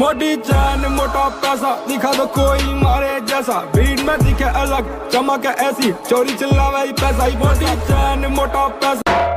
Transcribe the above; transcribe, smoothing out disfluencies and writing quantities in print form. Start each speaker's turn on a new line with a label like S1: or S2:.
S1: मोटी चैन मोटा पैसा दिखा दो कोई मारे जैसा, भीड़ में दिखे अलग चमक ऐसी, चोरी चिल्लावे पैसा ही। मोटी चैन मोटा पैसा।